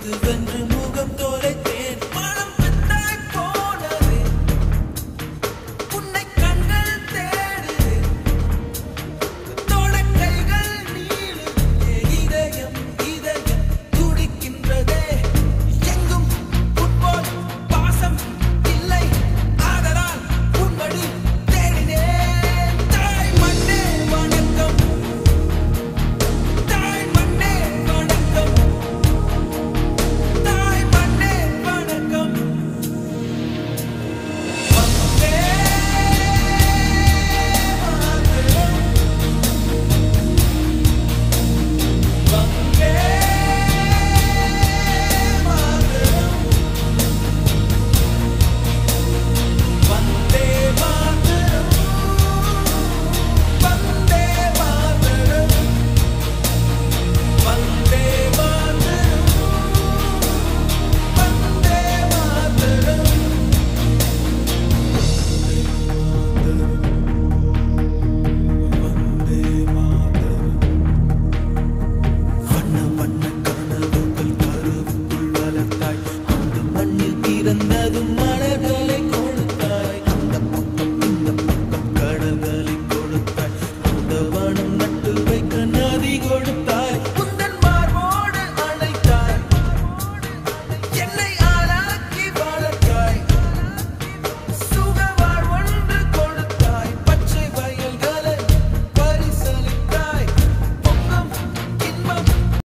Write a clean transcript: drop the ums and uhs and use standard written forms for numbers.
எதுவென்று முகம் தொலைத்தேன் மனம் பித்தாய் போனதே உன்னை கண்கள் தேடுதே தொடக்கைகள் நீளுதே இதயம் இதயம் துடிக்கின்றதே எங்கும் உன்போல் பாசம் இல்லை ஆதலால் உன்வழி தேடினேன் தாய் மண்ணே வணக்கம் தாய் மண்ணே வணக்கம் தாய் மண்ணே வணக்கம் வந்தே மாதரம் வந்தே மாதரம் வந்தே மாதரம் வந்தே மாதரம் வந்தே மாதரம் வந்தே மாதரம் வந்தே மாதரம் வண்ண வண்ண கனவுகள் கருவுக்குள் வளர்த்தாய் அந்த மண்ணில் பிறந்ததும்